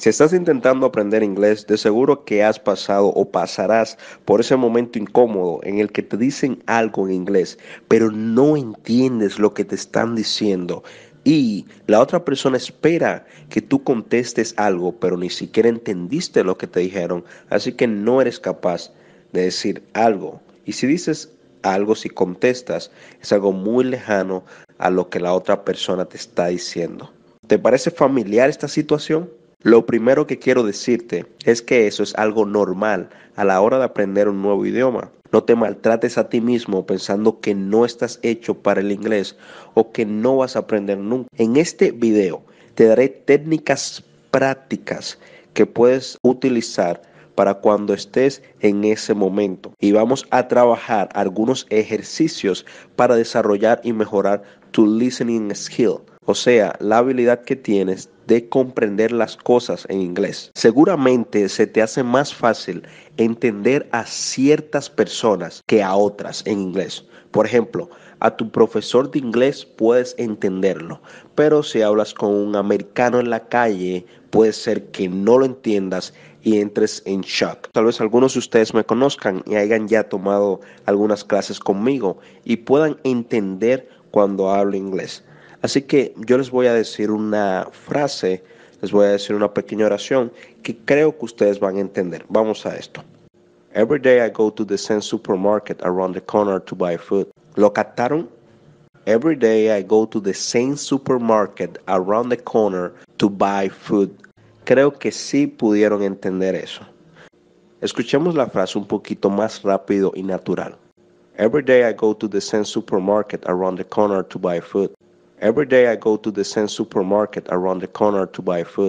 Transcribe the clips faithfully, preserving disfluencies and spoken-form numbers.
Si estás intentando aprender inglés, de seguro que has pasado o pasarás por ese momento incómodo en el que te dicen algo en inglés, pero no entiendes lo que te están diciendo y la otra persona espera que tú contestes algo, pero ni siquiera entendiste lo que te dijeron, así que no eres capaz de decir algo. Y si dices algo, si contestas, es algo muy lejano a lo que la otra persona te está diciendo. ¿Te parece familiar esta situación? Lo primero que quiero decirte es que eso es algo normal a la hora de aprender un nuevo idioma. No te maltrates a ti mismo pensando que no estás hecho para el inglés o que no vas a aprender nunca. En este video te daré técnicas prácticas que puedes utilizar para cuando estés en ese momento. Y vamos a trabajar algunos ejercicios para desarrollar y mejorar tu listening skill, o sea, la habilidad que tienes de comprender las cosas en inglés. Seguramente se te hace más fácil entender a ciertas personas que a otras en inglés. Por ejemplo, a tu profesor de inglés puedes entenderlo, pero si hablas con un americano en la calle, puede ser que no lo entiendas y entres en shock. Tal vez algunos de ustedes me conozcan y hayan ya tomado algunas clases conmigo y puedan entender cuando hablo inglés. Así que yo les voy a decir una frase, les voy a decir una pequeña oración que creo que ustedes van a entender. Vamos a esto. Every day I go to the same supermarket around the corner to buy food. ¿Lo captaron? Every day I go to the same supermarket around the corner to buy food. Creo que sí pudieron entender eso. Escuchemos la frase un poquito más rápido y natural. Every day I go to the same supermarket around the corner to buy food. Every day I go to the same supermarket around the corner to buy food.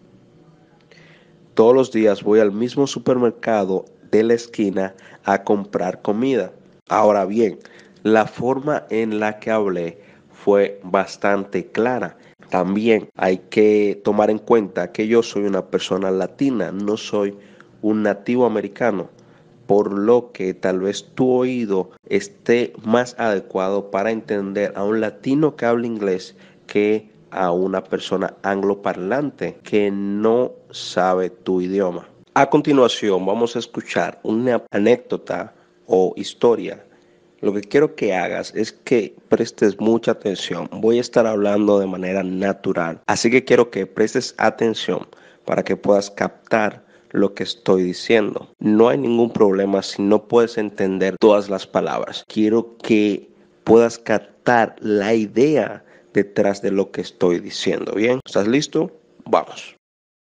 Todos los días voy al mismo supermercado de la esquina a comprar comida. Ahora bien, la forma en la que hablé fue bastante clara. También hay que tomar en cuenta que yo soy una persona latina, no soy un nativo americano, por lo que tal vez tu oído esté más adecuado para entender a un latino que habla inglés que a una persona angloparlante que no sabe tu idioma. A continuación vamos a escuchar una anécdota o historia. Lo que quiero que hagas es que prestes mucha atención. Voy a estar hablando de manera natural, así que quiero que prestes atención para que puedas captar lo que estoy diciendo. No hay ningún problema si no puedes entender todas las palabras. Quiero que puedas captar la idea detrás de lo que estoy diciendo. ¿Bien? ¿Estás listo? Vamos.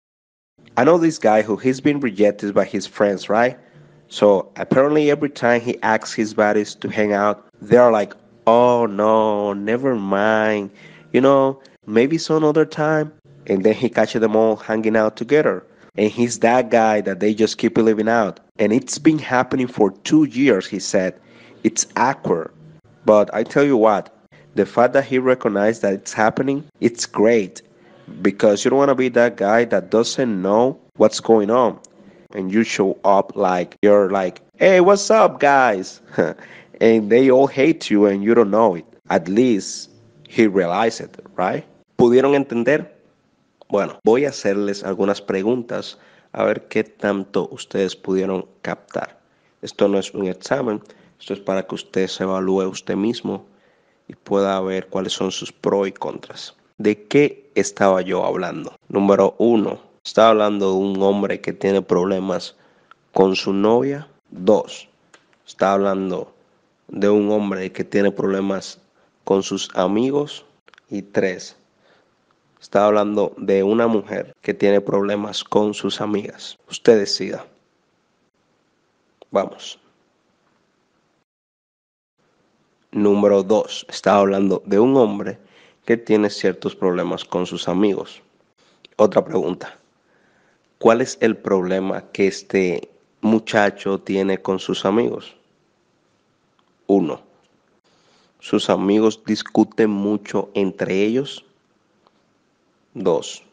I know this guy who he's been rejected by his friends, right? So apparently every time he asks his buddies to hang out, they're like, oh no, never mind. You know, maybe some other time. And then he catches them all hanging out together. And he's that guy that they just keep leaving out. And it's been happening for two years, he said. It's awkward. But I tell you what, the fact that he recognized that it's happening, it's great. Because you don't want to be that guy that doesn't know what's going on. And you show up like you're like, hey, what's up, guys? And they all hate you and you don't know it. At least he realized it, right? ¿Pudieron entender? Bueno, voy a hacerles algunas preguntas a ver qué tanto ustedes pudieron captar. Esto no es un examen, esto es para que usted se evalúe usted mismo y pueda ver cuáles son sus pros y contras. ¿De qué estaba yo hablando? Número uno, estaba hablando de un hombre que tiene problemas con su novia. Dos, estaba hablando de un hombre que tiene problemas con sus amigos. Y tres, estaba hablando de una mujer que tiene problemas con sus amigas. Usted decida. Vamos. Número dos, estaba hablando de un hombre que tiene ciertos problemas con sus amigos. Otra pregunta. ¿Cuál es el problema que este muchacho tiene con sus amigos? Uno. ¿Sus amigos discuten mucho entre ellos? Dos.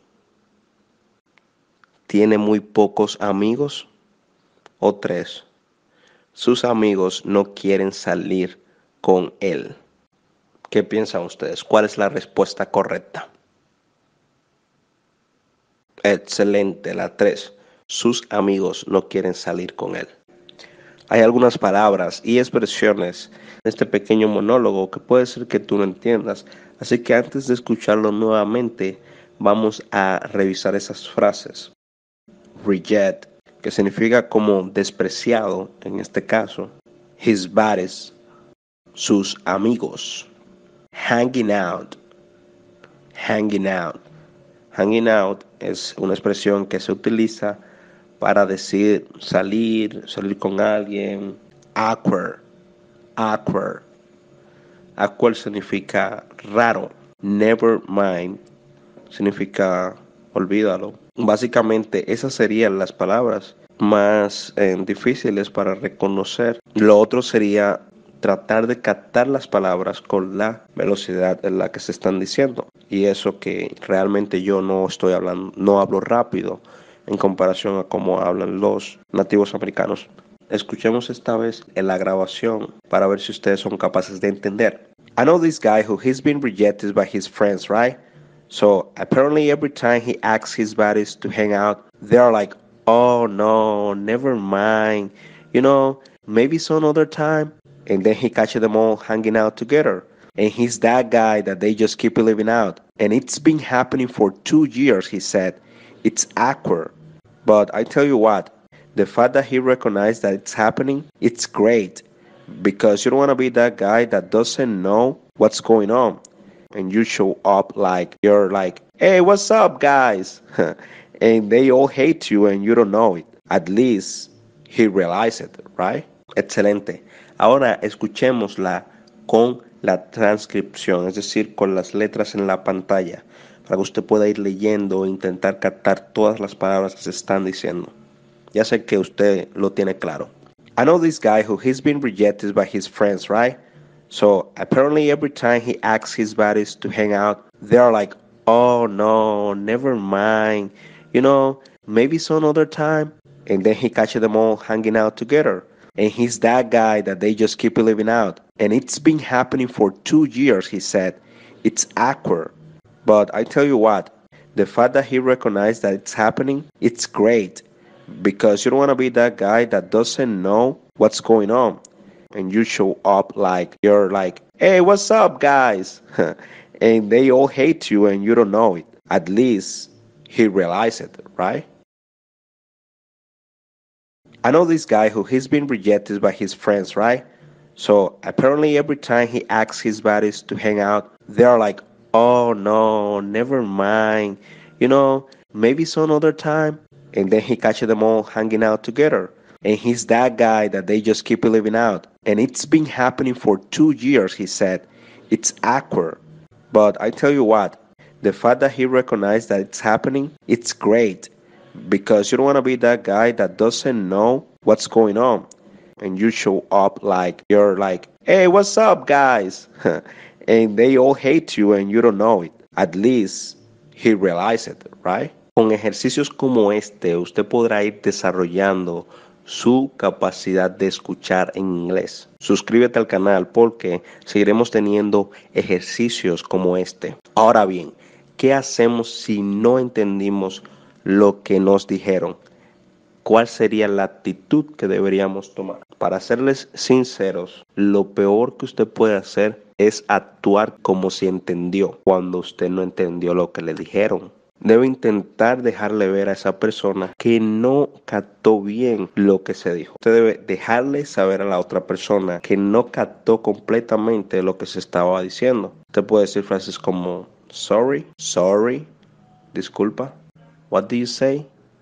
¿Tiene muy pocos amigos? O tres. Sus amigos no quieren salir con él. ¿Qué piensan ustedes? ¿Cuál es la respuesta correcta? Excelente. La tres. Sus amigos no quieren salir con él. Hay algunas palabras y expresiones en este pequeño monólogo que puede ser que tú no entiendas. Así que antes de escucharlo nuevamente, vamos a revisar esas frases. Reject, que significa como despreciado en este caso. His buddies, sus amigos. Hanging out, hanging out. Hanging out es una expresión que se utiliza para decir salir, salir con alguien. Awkward, awkward. Awkward significa raro. Never mind significa olvídalo. Básicamente esas serían las palabras más eh, difíciles para reconocer. Lo otro sería tratar de captar las palabras con la velocidad en la que se están diciendo. Y eso que realmente yo no estoy hablando, no hablo rápido en comparación a cómo hablan los nativos americanos. Escuchemos esta vez en la grabación para ver si ustedes son capaces de entender. I know this guy who he's been rejected by his friends, right? So apparently every time he asks his buddies to hang out, they're like, oh no, never mind. You know, maybe some other time. And then he catches them all hanging out together. And he's that guy that they just keep leaving out. And it's been happening for two years, he said. It's awkward. But I tell you what, the fact that he recognized that it's happening, it's great. Because you don't want to be that guy that doesn't know what's going on. And you show up like you're like, hey, what's up, guys? And they all hate you and you don't know it. At least he realized it, right? Excelente. Ahora escuchémosla con la transcripción, es decir, con las letras en la pantalla, para que usted pueda ir leyendo e intentar captar todas las palabras que se están diciendo. Ya sé que usted lo tiene claro. I know this guy who he's been rejected by his friends, right? So apparently every time he asks his buddies to hang out, they're like, oh no, never mind. You know, maybe some other time. And then he catches them all hanging out together. And he's that guy that they just keep leaving out. And it's been happening for two years, he said. It's awkward. But I tell you what, the fact that he recognized that it's happening, it's great. Because you don't want to be that guy that doesn't know what's going on. And you show up like you're like, hey, what's up, guys? And they all hate you and you don't know it. At least he realized it, right? I know this guy who he's been rejected by his friends, right? So apparently every time he asks his buddies to hang out, they're like, oh no, never mind. You know, maybe some other time. And then he catches them all hanging out together. And he's that guy that they just keep leaving out. And it's been happening for two years, he said. It's awkward. But I tell you what, the fact that he recognized that it's happening, it's great. Because you don't want to be that guy that doesn't know what's going on. And you show up like you're like, hey, what's up, guys? And they all hate you and you don't know it. At least he realized it, right? Con ejercicios como este, usted podrá ir desarrollando su capacidad de escuchar en inglés. Suscríbete al canal porque seguiremos teniendo ejercicios como este. Ahora bien, ¿qué hacemos si no entendimos lo que nos dijeron? ¿Cuál sería la actitud que deberíamos tomar? Para serles sinceros, lo peor que usted puede hacer es actuar como si entendió cuando usted no entendió lo que le dijeron. Debe intentar dejarle ver a esa persona que no captó bien lo que se dijo. Usted debe dejarle saber a la otra persona que no captó completamente lo que se estaba diciendo. Usted puede decir frases como sorry, sorry, disculpa, what do you say?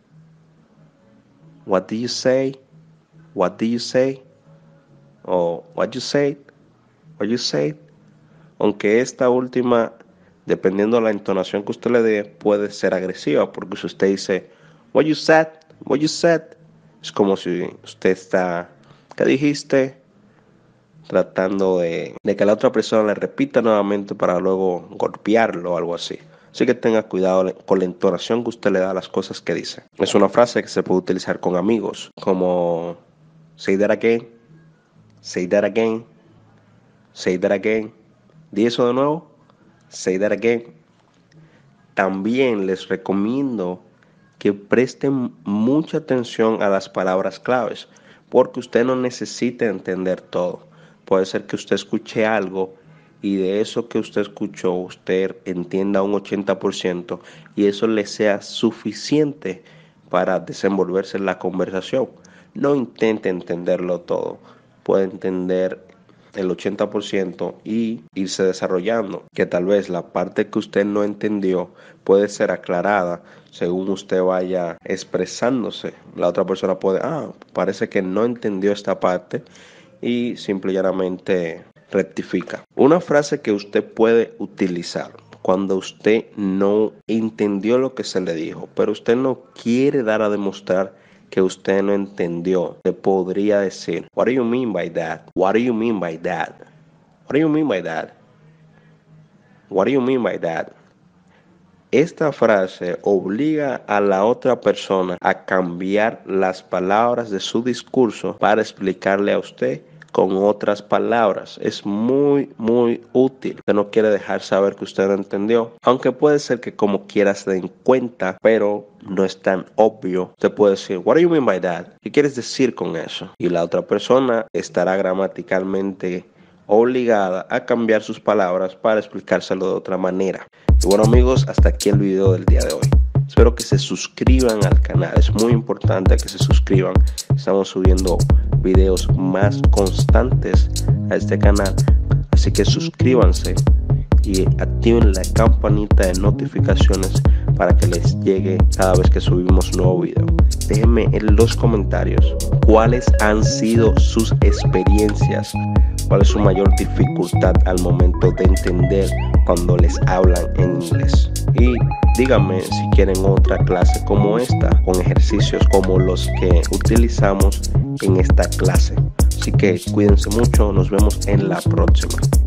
What do you say? What do you say? O what you say? What you say? Aunque esta última, dependiendo de la entonación que usted le dé, puede ser agresiva, porque si usted dice what you said, what you said, es como si usted está, ¿qué dijiste? Tratando de, de que la otra persona le repita nuevamente para luego golpearlo o algo así. Así que tenga cuidado con la entonación que usted le da a las cosas que dice. Es una frase que se puede utilizar con amigos, como say that again, say that again, say that again. Di eso de nuevo, say that again. También les recomiendo que presten mucha atención a las palabras claves, porque usted no necesita entender todo. Puede ser que usted escuche algo y de eso que usted escuchó usted entienda un ochenta por ciento y eso le sea suficiente para desenvolverse en la conversación. No intente entenderlo todo, puede entender el ochenta por ciento y irse desarrollando, que tal vez la parte que usted no entendió puede ser aclarada según usted vaya expresándose. La otra persona puede, ah, parece que no entendió esta parte y simple y llanamente rectifica. Una frase que usted puede utilizar cuando usted no entendió lo que se le dijo, pero usted no quiere dar a demostrar que usted no entendió, te podría decir, what do you mean by that? What do you mean by that? What do you mean by that? What do you mean by that? Esta frase obliga a la otra persona a cambiar las palabras de su discurso para explicarle a usted con otras palabras. Es muy, muy útil. Usted no quiere dejar saber que usted no entendió, aunque puede ser que como quiera se den cuenta, pero no es tan obvio. Usted puede decir, what do you mean by that? ¿Qué quieres decir con eso? Y la otra persona estará gramaticalmente obligada a cambiar sus palabras para explicárselo de otra manera. Y bueno amigos, hasta aquí el video del día de hoy. Espero que se suscriban al canal, es muy importante que se suscriban. Estamos subiendo videos más constantes a este canal, así que suscríbanse y activen la campanita de notificaciones para que les llegue cada vez que subimos un nuevo video. Déjenme en los comentarios cuáles han sido sus experiencias, cuál es su mayor dificultad al momento de entender cuando les hablan en inglés. Y díganme si quieren otra clase como esta, con ejercicios como los que utilizamos en esta clase. Así que cuídense mucho, nos vemos en la próxima.